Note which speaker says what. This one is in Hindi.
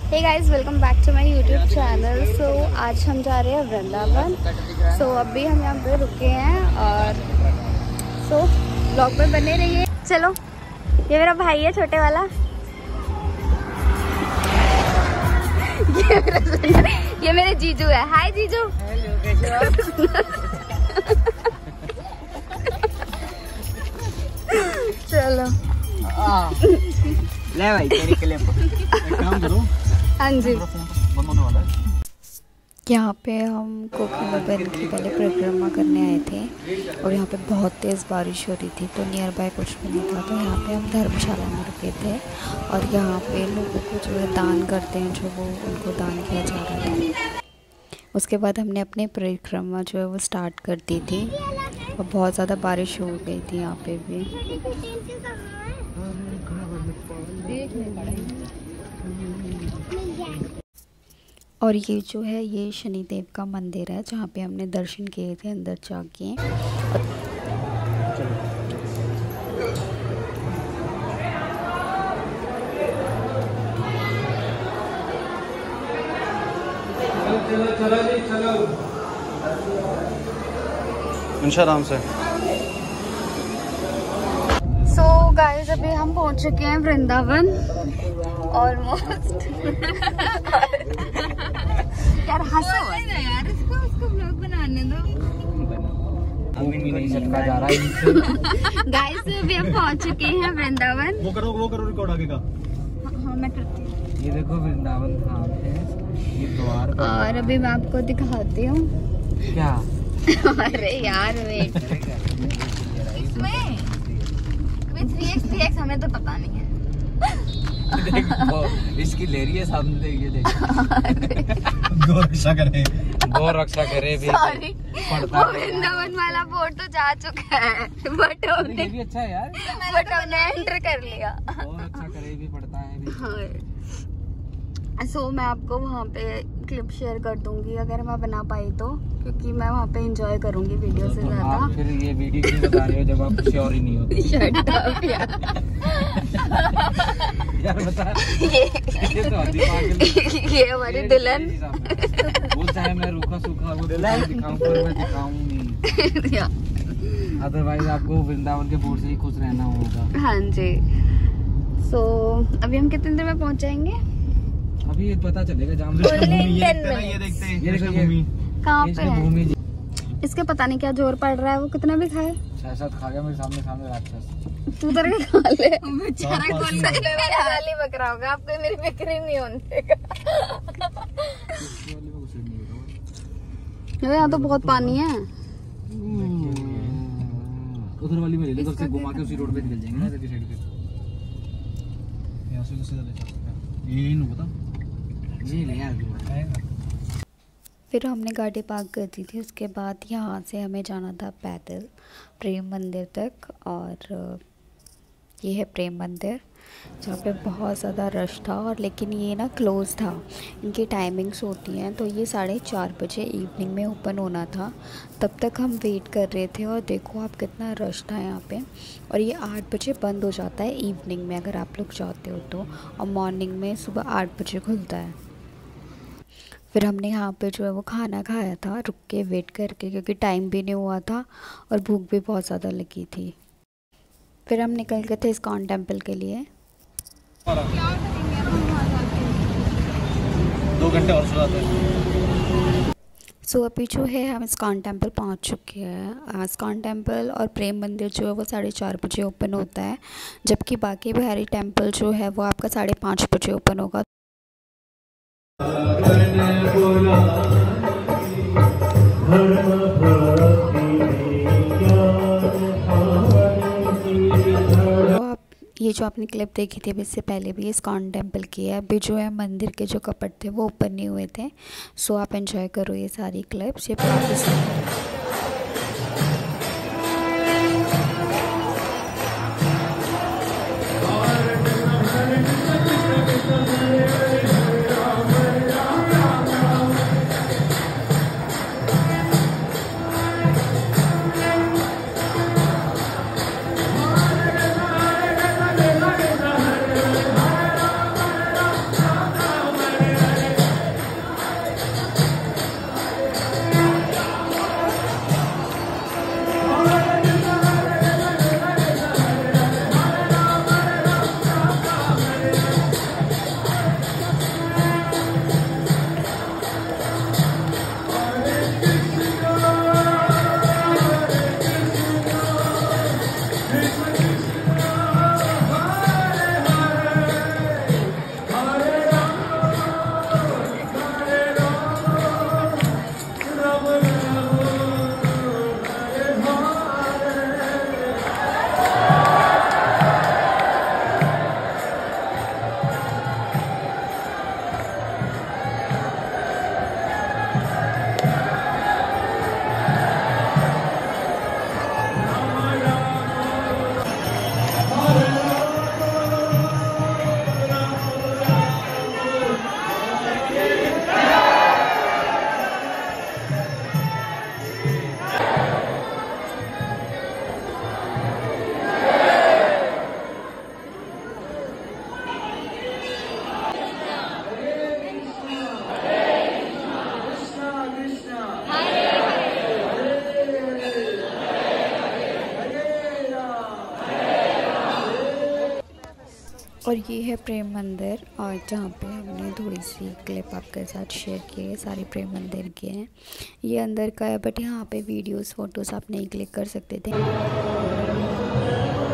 Speaker 1: Hey guys, welcome back to my YouTube channel. So आज हम जा रहे हैं वृंदावन। सो अभी हम यहाँ पे रुके हैं और सो ब्लॉग में बने रहिए। चलो, ये मेरा भाई है छोटे वाला। ये मेरे जीजू है। हाय जीजू। चलो
Speaker 2: ले भाई तेरी क्लिप एक काम करो।
Speaker 1: हाँ जी,
Speaker 2: बंद होने वाला है।
Speaker 1: यहाँ पे हम कोकिलाबेन की पहले परिक्रमा करने आए थे और यहाँ पे बहुत तेज़ बारिश हो रही थी, तो नियर बाय कुछ भी नहीं था। तो यहाँ पे हम धर्मशाला में रुके थे और यहाँ पे लोगों को जो है दान करते हैं, जो वो उनको दान किया जा रहा था। उसके बाद हमने अपनी परिक्रमा जो है वो स्टार्ट कर दी थी और बहुत ज़्यादा बारिश हो गई थी यहाँ पे भी। और ये जो है ये शनिदेव का मंदिर है जहाँ पे हमने दर्शन किए थे अंदर जाके।
Speaker 2: इंशाल्लाह से।
Speaker 1: सो गाइस, अभी हम पहुंच चुके हैं वृंदावन ऑलमोस्ट। यार हंसो ना यार, उसको व्लॉग बनाने दो।
Speaker 2: अभी नहीं सटका जा रहा है।
Speaker 1: गाइस, अभी हम पहुंच चुके हैं वृंदावन।
Speaker 2: वो करो रिकॉर्ड आगे का।
Speaker 1: हाँ मैं करती हूँ।
Speaker 2: ये देखो वृंदावन धाम है, ये द्वार।
Speaker 1: और अभी मैं आपको दिखाती हूँ।
Speaker 2: क्या?
Speaker 1: अरे यार वेट, इसमें 3x हमें तो पता नहीं है।
Speaker 2: देखो इसकी ले रही है सामने, ये देखो। गौ रक्षा करे भी।
Speaker 1: सॉरी, वो वृंदावन वाला बोर्ड तो जा चुका है, बट
Speaker 2: ये भी अच्छा है यार,
Speaker 1: हमने एंटर कर लिया।
Speaker 2: गौ रक्षा करे भी पड़ता है भी।
Speaker 1: हाँ। सो मैं आपको वहाँ पे क्लिप शेयर कर दूंगी अगर मैं बना पाई तो, क्योंकि मैं वहाँ पे एंजॉय करूंगी वीडियो से ज्यादा।
Speaker 2: आप फिर ये वीडियो क्यों बता रहे हो जब आप श्योर ही नहीं होते?
Speaker 1: शट अप यार।
Speaker 2: यार बता, ये तो आदि पागल।
Speaker 1: ये हमारी दुल्हन।
Speaker 2: वो चाहे मैं रूखा सूखा वो दिखाऊं पर मैं दिखाऊं नहीं। अदरवाइज आपको वृंदावन के बोर्ड से ही खुश रहना होगा।
Speaker 1: हाँ जी। सो अभी हम कितने देर में पहुँच जाएंगे?
Speaker 2: अभी पता चलेगा। जाम
Speaker 1: ये
Speaker 2: देखते हैं
Speaker 1: कहाँ पे है? इसके पता नहीं क्या जोर पड़ रहा है। वो कितना भी खाए,
Speaker 2: 6-7 खा गया मेरे सामने राक्षस।
Speaker 1: तू उधर के खा ले। बेचारा मेरा हाल ही बकरा होगा, आपको मेरी बिक्री नहीं होने देगा। यहाँ तो बहुत पानी है।
Speaker 2: उधर वाली में ले ले, से घुमा के उसी रोड पे निकल जाएंगे ना, इधर साइड पे। यहाँ से सीधा ले जा सकते हैं। ये नहीं पता, ये ले यार।
Speaker 1: फिर हमने गाड़ी पार्क कर दी थी। उसके बाद यहाँ से हमें जाना था पैदल प्रेम मंदिर तक। और ये है प्रेम मंदिर जहाँ पे बहुत ज़्यादा रश था, और लेकिन ये ना क्लोज़ था। इनकी टाइमिंग्स होती हैं, तो ये 4:30 बजे इवनिंग में ओपन होना था। तब तक हम वेट कर रहे थे और देखो आप कितना रश था यहाँ पे। और ये 8 बजे बंद हो जाता है इवनिंग में अगर आप लोग जाते हो तो, और मॉर्निंग में सुबह 8 बजे खुलता है। फिर हमने यहाँ पे जो है वो खाना खाया था रुक के वेट करके, क्योंकि टाइम भी नहीं हुआ था और भूख भी बहुत ज़्यादा लगी थी। फिर हम निकल गए थे इस्कॉन टेम्पल के लिए।
Speaker 2: 2 घंटे और चलाते हैं।
Speaker 1: सो अभी जो है हम इस्कॉन टेम्पल पहुँच चुके हैं। इस्कॉन टेम्पल और प्रेम मंदिर जो है वो 4:30 बजे ओपन होता है, जबकि बाकी बिहारी टेम्पल जो है वो आपका 5:30 बजे ओपन होगा। ये जो आपने क्लिप देखी थी अभी इससे पहले भी इस्कॉन टेम्पल की है। अभी जो है मंदिर के जो कपट थे वो ओपन नहीं हुए थे। सो आप एंजॉय करो ये सारी क्लिप्स। ये काफ़ी और ये है प्रेम मंदिर, और जहाँ पे हमने थोड़ी सी क्लिप आपके साथ शेयर की है। सारे प्रेम मंदिर के हैं, ये अंदर का है, बट यहाँ पे वीडियोस फोटोज़ आप नहीं क्लिक कर सकते थे।